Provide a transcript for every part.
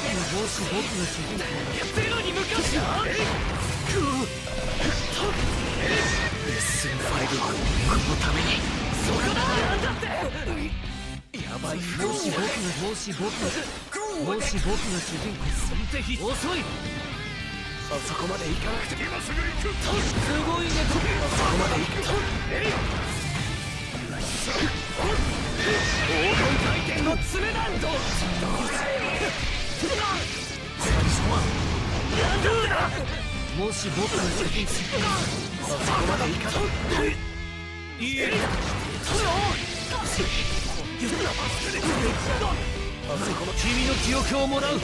ゼロに向かってスン5はこのために。そこだ。なんだって。やばい。もし僕が主人公先手遅い。そこまで行かなくて。今すぐ行く。すごいね。そこまで行く。黄金回転の爪だと。最初はグーだ。もし僕が先にそこまで行かない。いえ。君の記憶をもらう。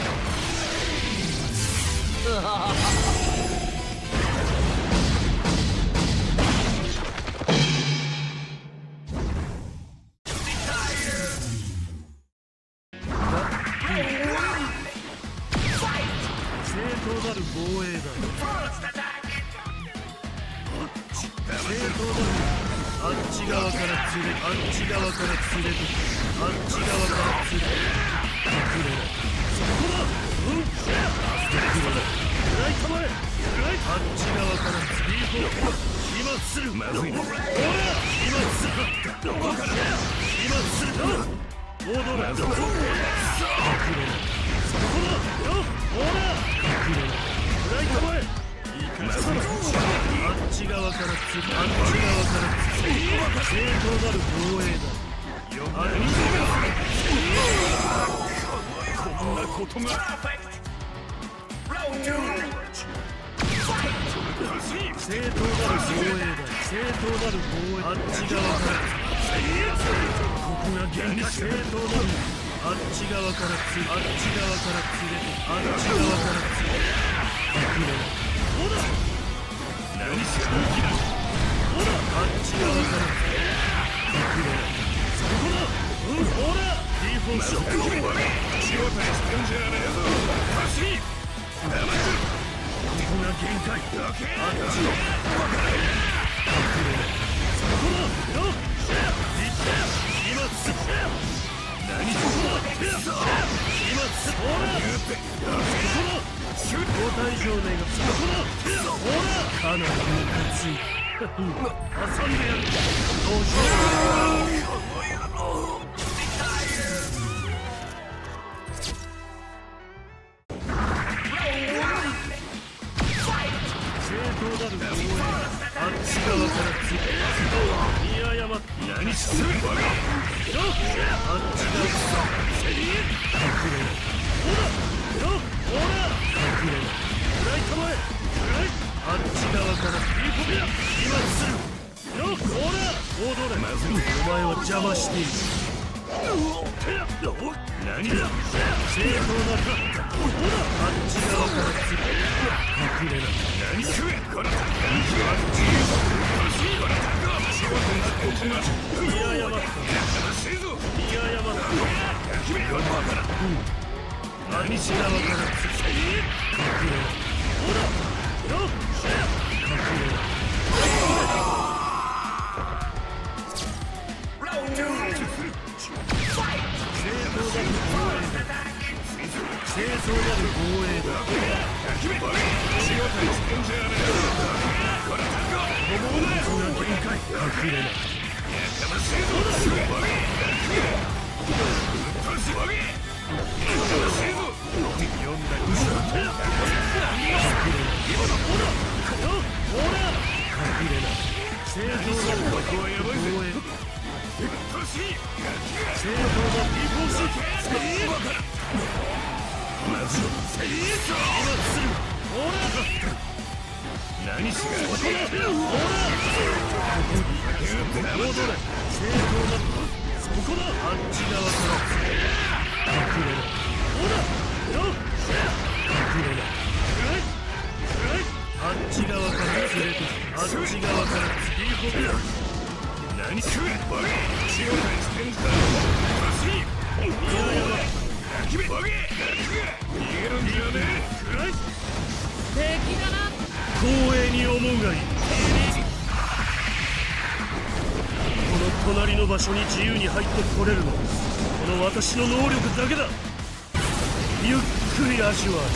場所に自由に入ってこれるのはこの私の能力だけだ。ゆっくり味わう。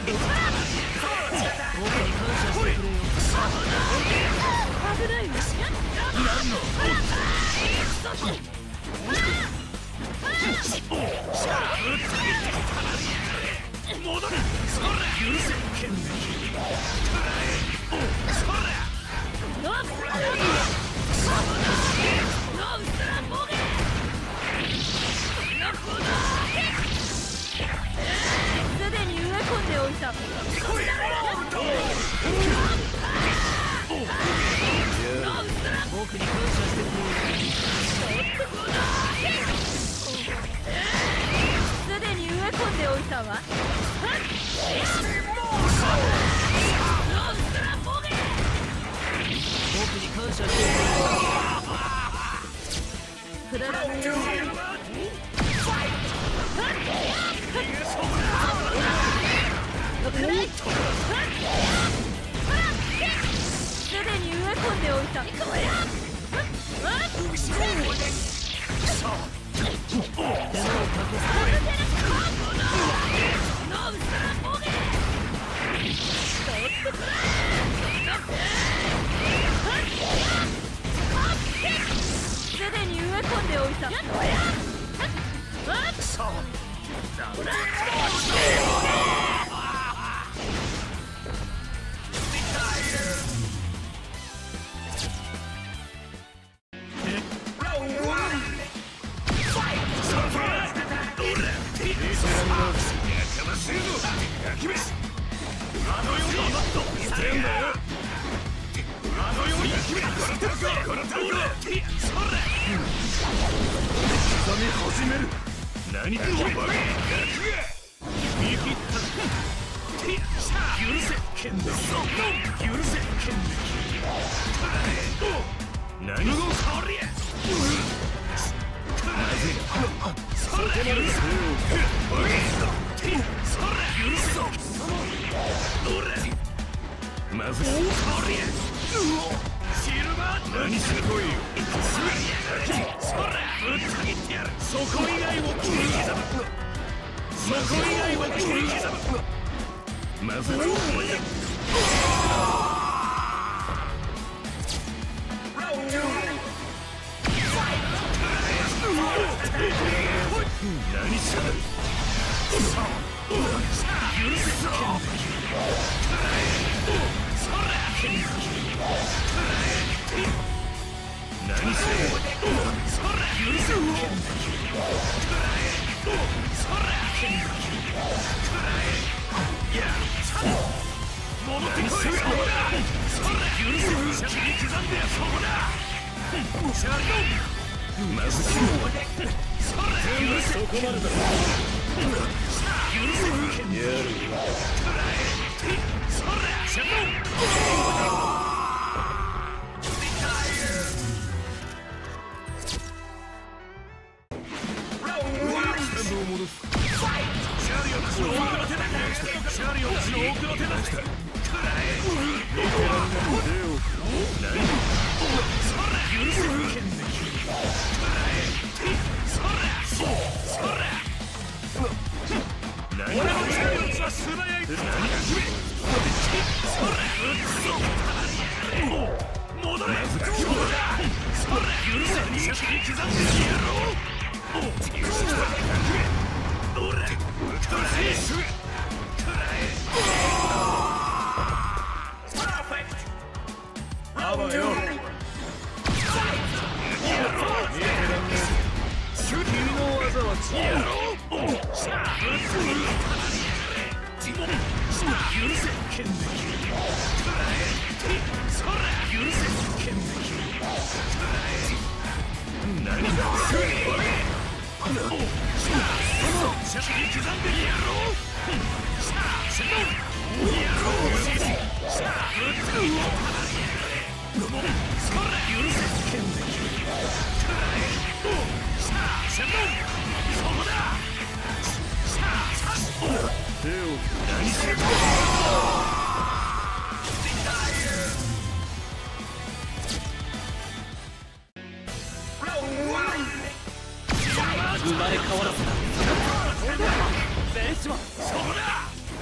生まれ変わらせたベンチはそこだ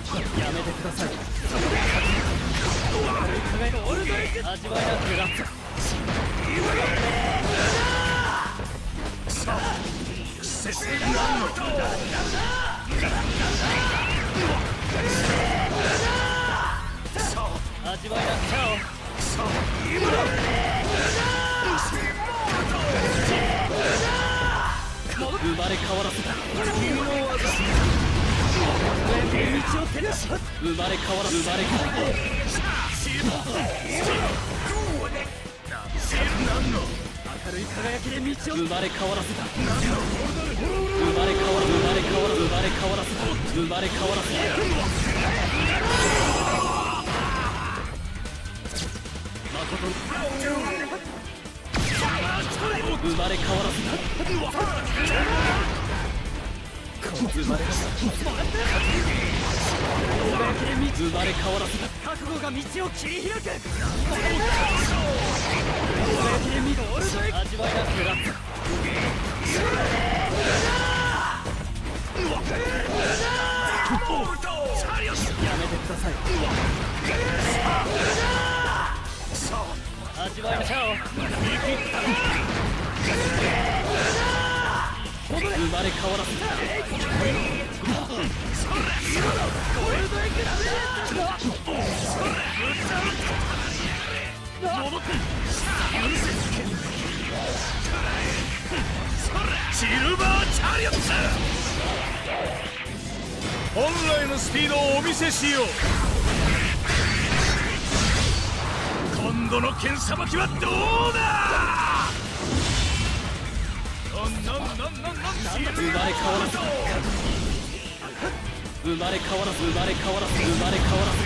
やめてください。オルドエク味わいなくラッツ。味わいなチャオ。生まれ変わらせた。君の技。道を照らし。生まれ変わらせ。生まれ変わらせ。明るい輝きで道を。生まれ変わらせた。生まれ変わらせ。生まれ変わらせ。生まれ変わらせた。生まれ変わらせ。誠に。生まれ変わらせた。生まれ変わらせた。覚悟が道を切り開く。味わいなくラッツ。やめてください。味わいなチャオ。生まれ変わらせた。シルバーチャリオット。本来のスピードをお見せしよう。今度の剣さばきはどうだ。生まれ変わらせ。生まれ変わらせ。生まれ変わらせ。生まれ変わらせ。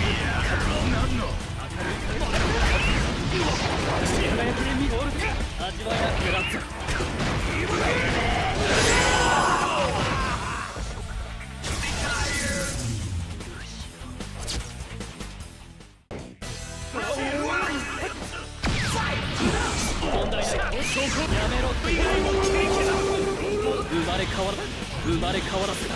味わいなくラッツ。問題ない。やめろって。生まれ変わらせ。生まれ変わらせた。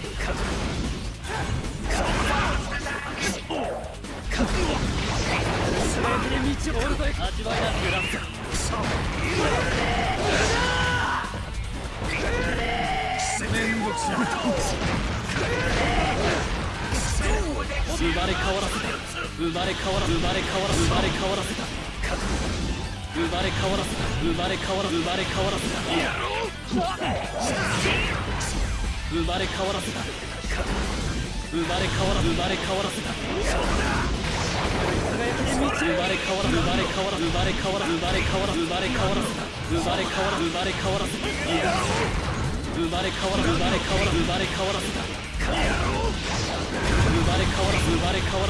味わいなくラッツ。めんどくさい。生まれ変わらせた。生まれ変わらせた。生まれ変わらせた。生まれ変わらせた。生まれ変わらせた。生まれ変わらせた。生まれ変わらせた。生まれ変わらせた。生まれ変わらせた。生まれ変わらせた。生まれ変わら生まれ変わら生まれ変わら生まれ変わら生まれ変わら生まれ変わら生まれ変わら生まれ変わら生まれ変わら生まれ変わら生まれ変わら生まれ変わら生まれ変わら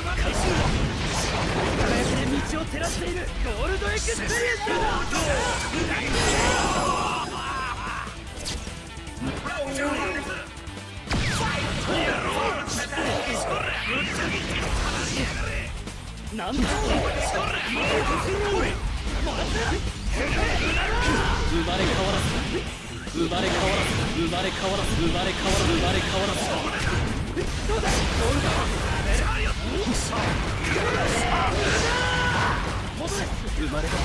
道を照らしているゴールドエクスペリエンスなんだ生まれ変わら生まれ変わら生まれ変わら生まれ変わら生まれ変わら生まれ変わらどうだゴールド戻れ生まれ変わ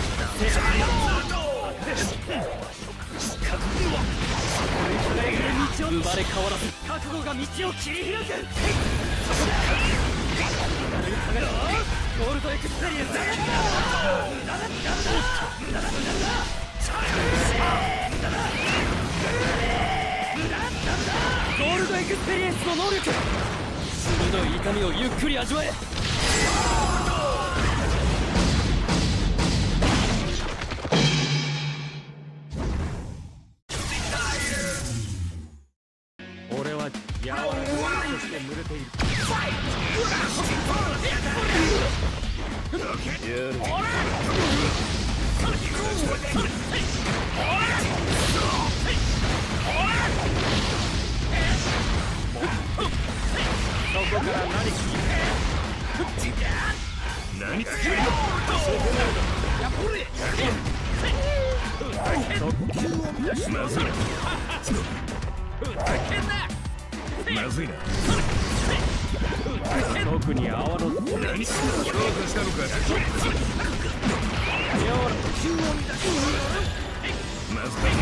生まれ変わらず覚悟が道を切り開くゴールドエクスペリエンスゴールドエクスペリエンスの能力鋭い痛みをゆっくり味わえ俺は柔らかくそして濡れているそこから何つけるやっほれまずいなまずいな特に泡の何すんの強化したのか。まずい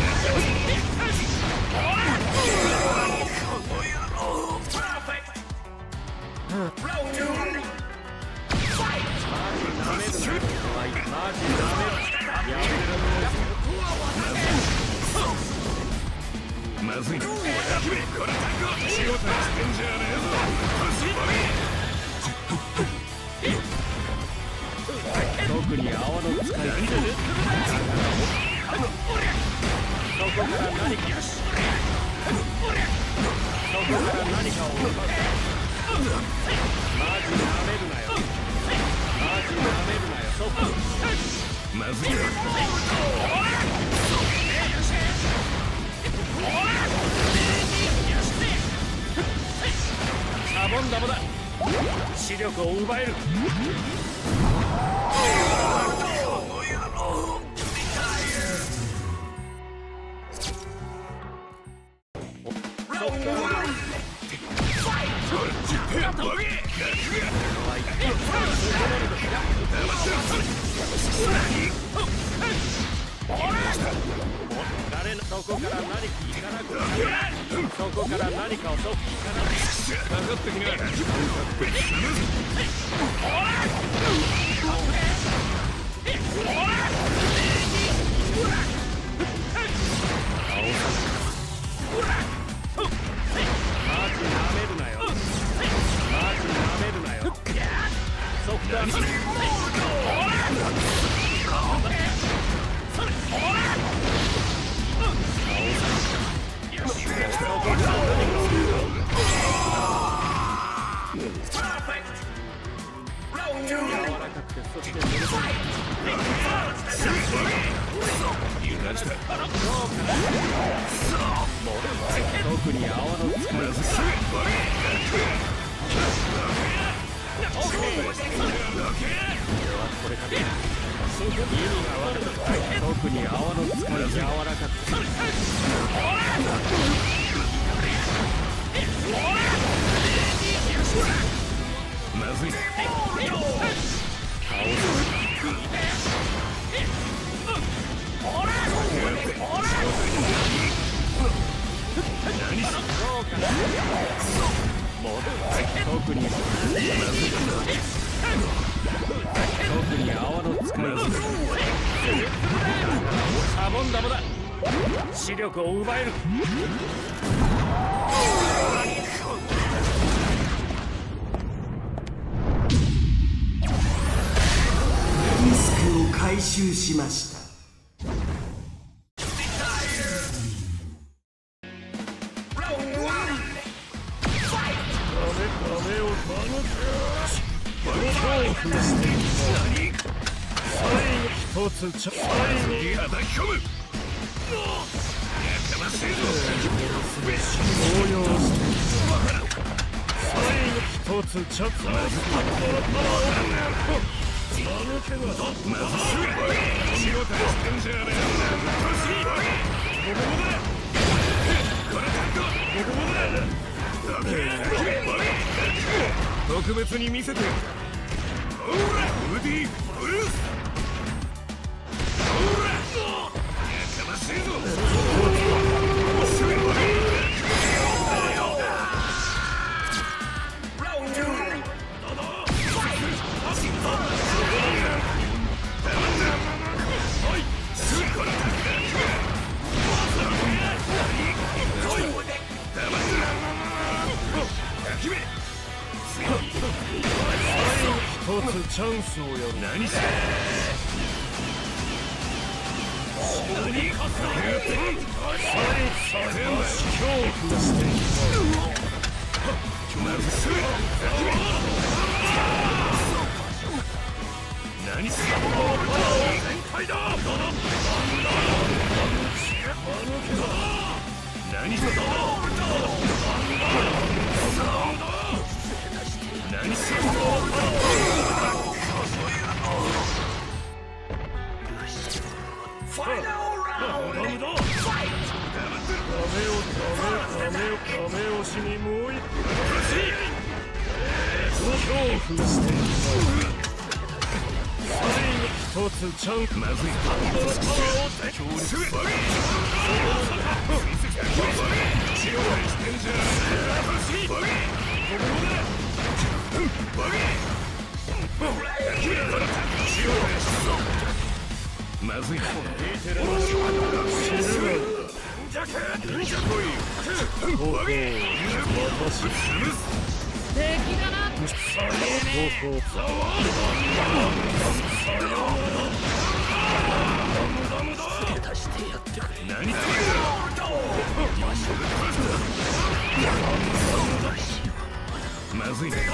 まずいな。これ仕事してんじゃねえぞ。特に泡の使いそこから何かそこから何かをマジなめるなよ。マジなめるなよ。そこまずいな。シャボン玉だ。視力を奪える。そこから何かいかなくなる。そこから何かをそっかなくかかってきな。マジなめるなよ。マジなめるなよ。そっか特に泡の使いこれかけ特に泡の使い柔らかくまずいな。特に泡の使いシャボン玉だ。視力を奪える。 リスクを回収しました。 一つちょっと叩き込む。やかましいぞ。動揺して一つちょっとまずすぐ仕事してんじゃねえ。特別に見せて。ほらウディブルース。ほらやかましいぞ。一つチャンスをやる。何してダメ押しにもう一回。 恐怖して一つチャンスまずいパワーを強烈してんじゃまずいな敵だな出してやってくれ何だまずいね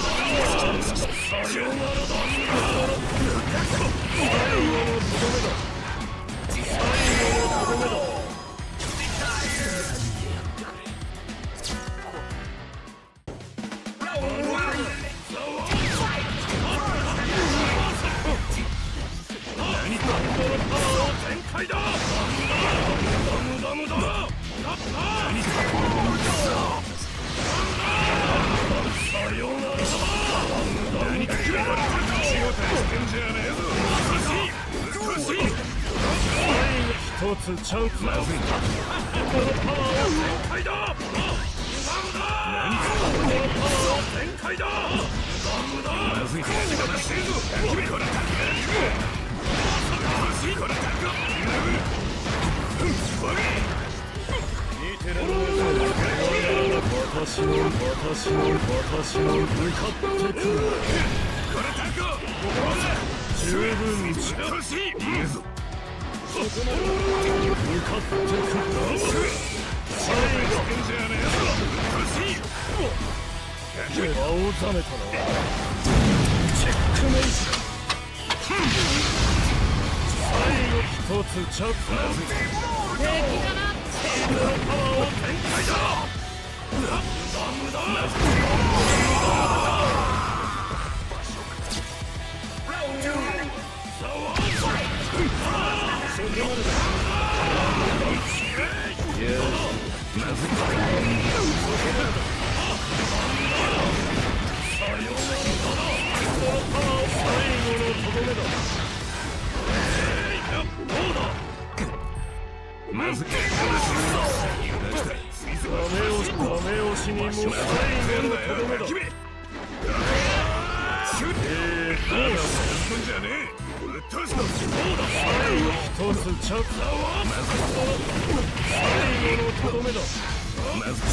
一つチャンスまずいなこのパワーを全開だ何かこのパワーを全開だまずいな君これ私の向かってくる十分に近しいいいぞ向かってくる最後青ざめたのはチェックメイト最後一つチャンス敵だなパワーを全開だまずいダメ押しにも最後のとどめだ一つチャンス最後のとどめだまず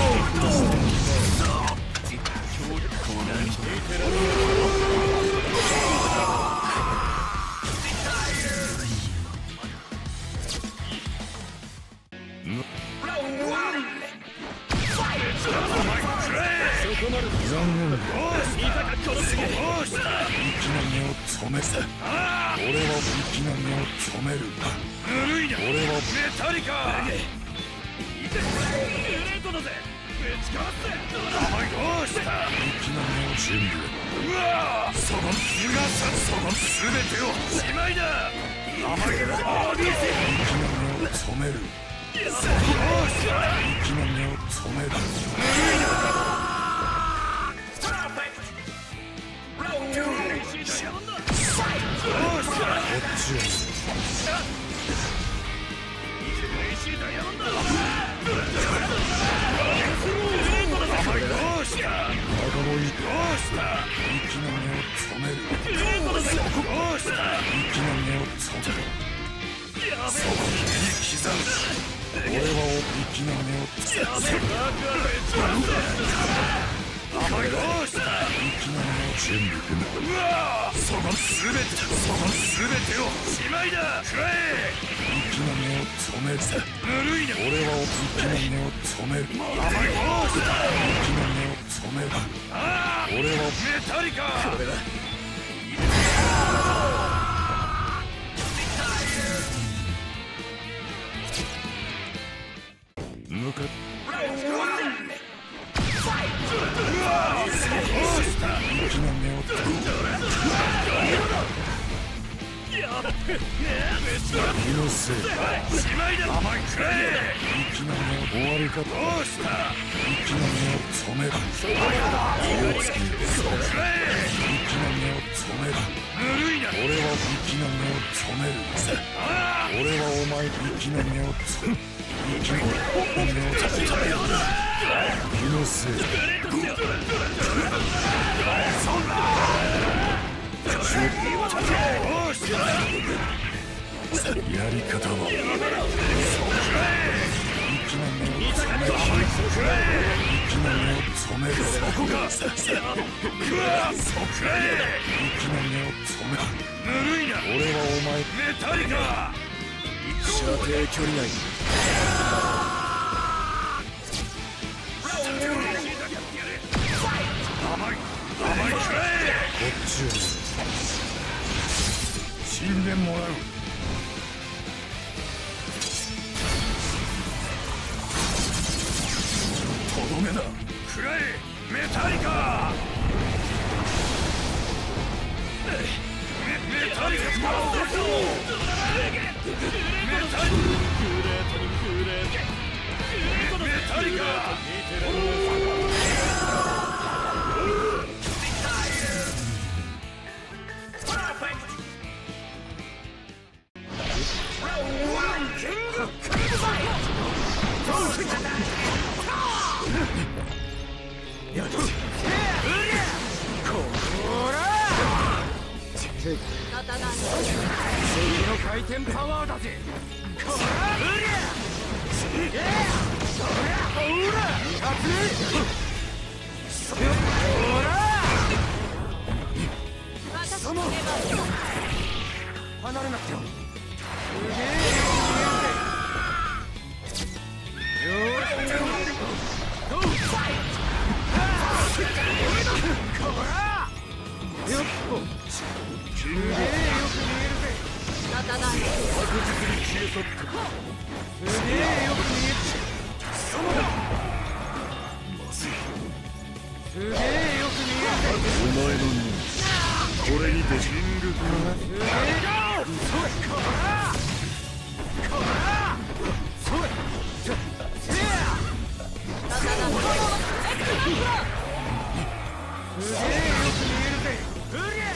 残念だ。いきなりを止めた。俺はいきなりを止める。ぬるいな。俺はメタリカ。いけ。グレートだぜ。ぶちかわせ。お前どうした。いきなりを準備。うわ。その全てをしまいだ。お前いきなりを止める。いきなりを止める。ぬるいな。終わりり方どうした息の根を染める気をつける息の根を染めるぬるいな俺は息の根を染める俺はお前息の根を染める息の根を染める気のせいそんなやり方は息の根を染める息の根を染めるそこが息の根を染めるぬるいな俺はお前メタリカ射程距離内こっちを死んでもらうとどめだくらえメタリカメタリカメタリカ次の回転パワーだぜこら離れなくてもすげえよすげえよく見えるぜ確実に消え去ってすげえよく見えるそうだまずいすげえよく見えるぜお前の任これにて神宮すげえこらそれせやすげえよく見えるぜうりゃ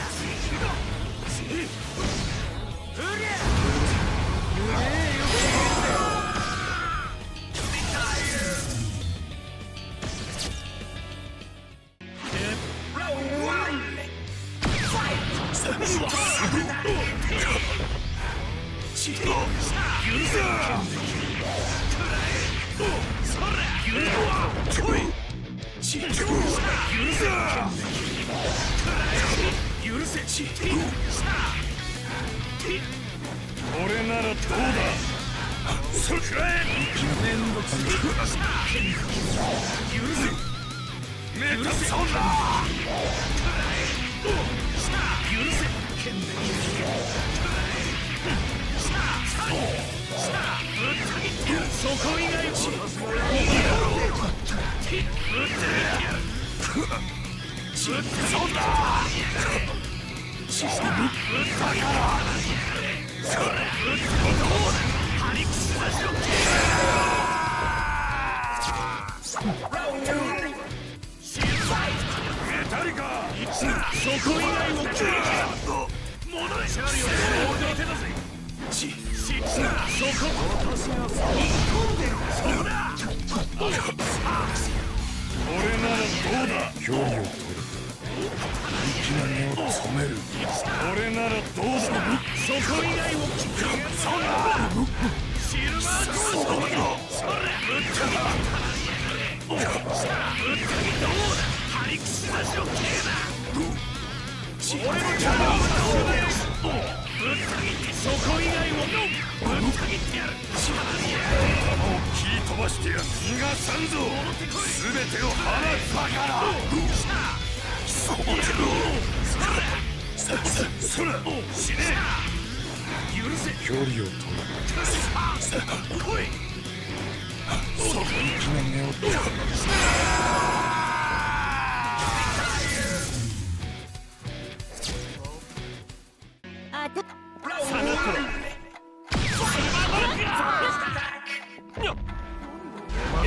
俺ならどうだそれくらえめんどくさい許せメタソンだ許せそこ以外をそうだシステムだからそれハリクスマシロメタリカそこ以外を切る戻れシャリオ俺の手だぜそこ私がそこだ俺ならどうだ距離を取る息の根を染める俺ならどうだそこ以外を切るそうだシルバーコースそれぶったぎどうだハリクスマシロ系だ俺の邪魔をぶったぎってそこ以外をぶったぎってやる弾を切り飛ばしてやる逃がさんぞ全てを放つバカだそら死ね許せ距離を取る来いそこに息の根を取る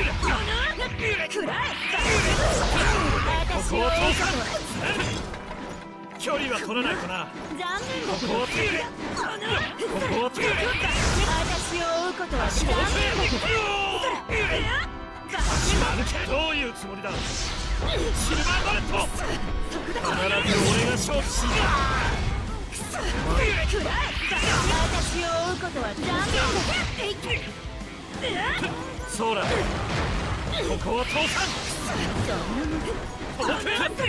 こを通さん。距離は取らないとな。ここを取る。ここを取る。 私を追うことは残念だけど。 どういうつもりだ。シルバーバレット。必ず俺が勝負する。 私を追うことは残念だ。 そうだ。ここは通さん。 私を追う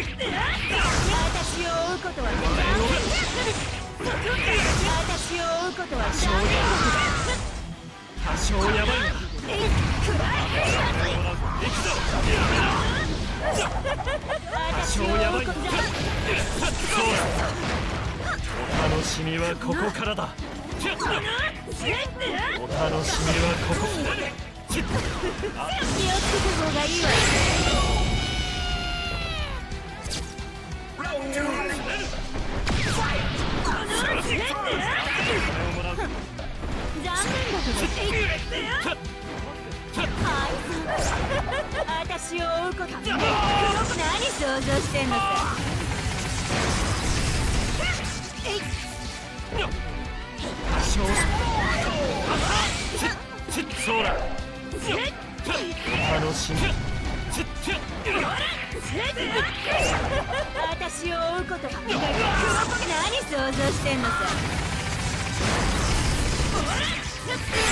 ことは残念だ。私を追うことは残念だ。 多少やばいな。行くぞ。多少やばいな。そうだ。お楽しみはここからだ。お楽しみはここ。 気をつけた方がいいわ。残念だけど。私を追うこと何想像してんのさ。 そうだ。お楽しみ。 私を追うこと何想像してんのさ。